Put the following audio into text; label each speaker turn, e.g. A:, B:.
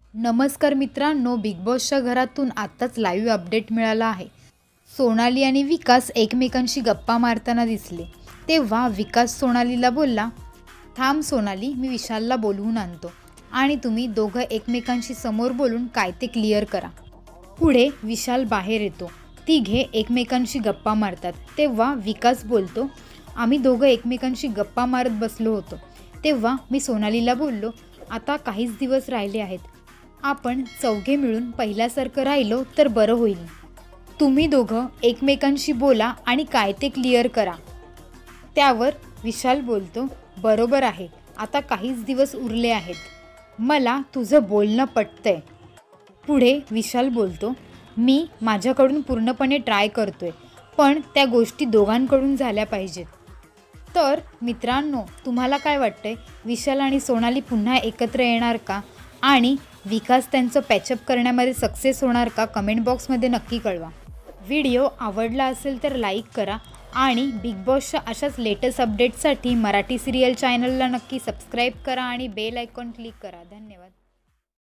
A: नमस्कार मित्रांनो, बिग बॉसच्या घरातून आत्ताच लाईव्ह अपडेट मिळाला आहे। सोनाली आणि विकास एकमेकांशी गप्पा मारताना दिसले। तेव्हा विकास सोनालीला बोलला, थांब सोनाली, मी विशालला बोलवून आणतो आणि तुम्ही दोघं एकमेकांशी समोर बोलून काय ते क्लिअर करा। पुढे विशाल बाहेर येतो। तिघे एकमेकांशी गप्पा मारतात। तेव्हा विकास बोलतो, आम्ही दोघं एकमेकांशी गप्पा मारत बसलो होतो। तेव्हा मी सोनालीला बोललो, आता काहीच दिवस राहिले आहेत, आपण चौघे मिळून पहिल्यासारखं राहिलो तर बरं होईल। तुम्ही दोघं एकमेकांशी बोला आणि काय ते क्लिअर करा। त्यावर विशाल बोलतो, बरोबर आहे, आता काहीच दिवस उरले आहेत, मला तुझं बोलणं पटतंय। पुढे विशाल बोलतो, मी माझ्याकडून पूर्णपणे ट्राय करतोय, पण त्या गोष्टी दोघांकडून झाल्या पाहिजेत। तर मित्रांनो, तुम्हाला काय वाटतंय, विशाल आणि सोनाली पुन्हा एकत्र येणार का आणि विकास त्यांचं पॅचअप करण्यामध्ये सक्सेस होणार का? कमेंट बॉक्समध्ये नक्की कळवा। व्हिडिओ आवडला असेल तर लाईक करा आणि बिग बॉसच्या अशाच लेटेस्ट अपडेट्ससाठी मराठी सिरियल चॅनलला नक्की सबस्क्राईब करा आणि बेल आयकॉन क्लिक करा। धन्यवाद।